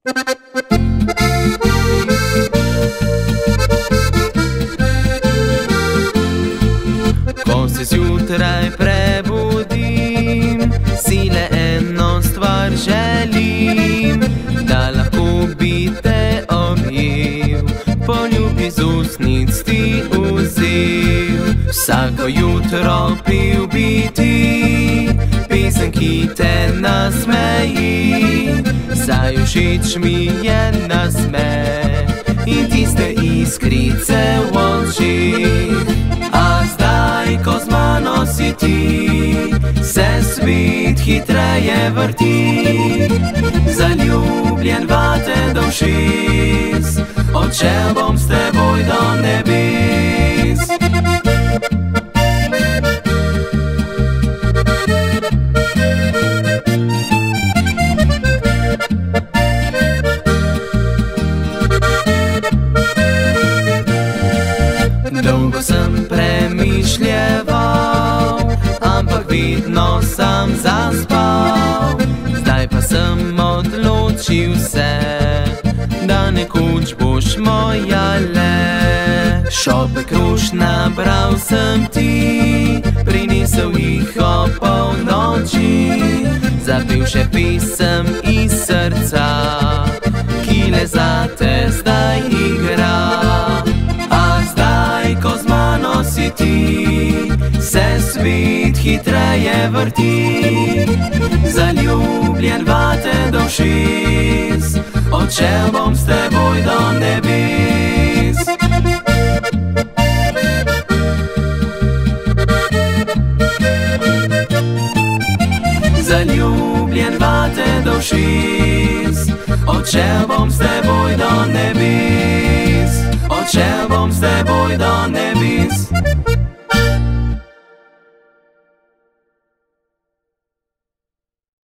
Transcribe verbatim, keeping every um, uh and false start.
Ko se zjutraj prebudim, si le eno stvar želim, da lahko bi te objel, poljubi z ustnic ti vzel. Vsako jutro pil bi ti pesem, ki te nasmeji, saj všeč mi je nasmeh in tiste iskrice v očeh. A zdaj, ko z mano si ti, se svet hitreje vrti, zaljubljen vate do ušes, odšel bom s teboj do nebes. Dolgo sem premišljeval, ampak vedno sem zaspal. Zdaj pa sem odločil se, da nekoč boš moja le. Šopek rož nabral sem ti, prinesel jih ob polnoči, zapel še pesem iz srca, ki le zate zdaj igra. Ko z mano si ti, se svet hitreje vrti, zaljubljen vate do ušes, odšel bom s teboj do nebes. Zaljubljen vate do ušes, odšel bom s teboj do nebes. Odšel bom s teboj do nebes.